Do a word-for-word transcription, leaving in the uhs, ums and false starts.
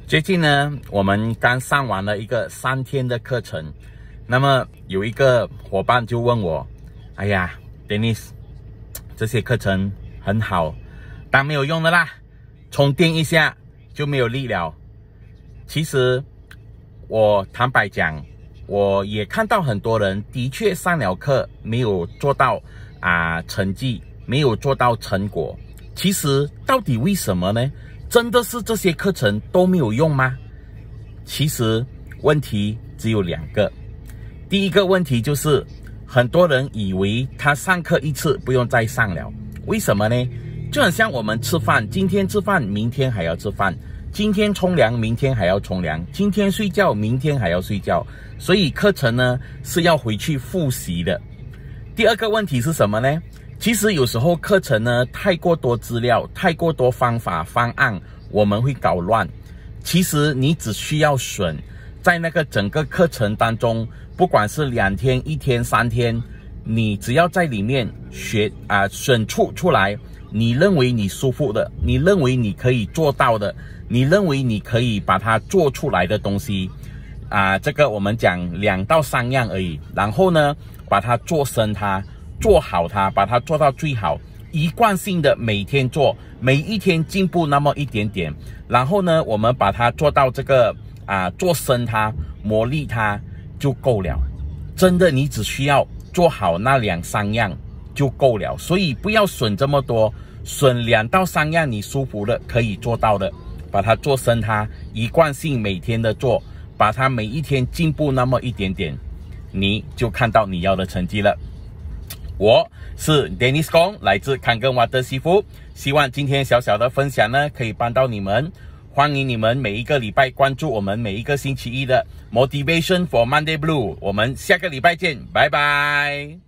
最近呢，我们刚上完了一个三天的课程，那么有一个伙伴就问我：“哎呀 ，Dennis， 这些课程很好，但没有用的啦，充电一下就没有力了。”其实我坦白讲，我也看到很多人的确上了课没有做到啊、呃、成绩，没有做到成果。其实到底为什么呢？真的是这些课程都没有用吗？其实问题只有两个。第一个问题就是很多人以为他上课一次不用再上了，为什么呢？就很像我们吃饭，今天吃饭，明天还要吃饭，今天冲凉，明天还要冲凉，今天睡觉，明天还要睡觉，所以课程呢是要回去复习的。第二个问题是什么呢？其实有时候课程呢太过多资料，太过多方法方案，我们会搞乱。其实你只需要选在那个整个课程当中，不管是两天、一天、三天，你只要在里面学啊、呃、选出出来，你认为你舒服的，你认为你可以做到的，你认为你可以把它做出来的东西啊、呃，这个我们讲两到三样而已。然后呢，把它做深它。做好它，把它做到最好，一贯性的每天做，每一天进步那么一点点。然后呢，我们把它做到这个啊、呃，做深它，磨砺它就够了。真的，你只需要做好那两三样就够了。所以不要选这么多，选两到三样你舒服的可以做到的，把它做深它，一贯性每天的做，把它每一天进步那么一点点，你就看到你要的成绩了。我是 Dennis Kong， 来自康根瓦特西服，希望今天小小的分享呢可以帮到你们。欢迎你们每一个礼拜关注我们每一个星期一的 Motivation for Monday Blue， 我们下个礼拜见，拜拜。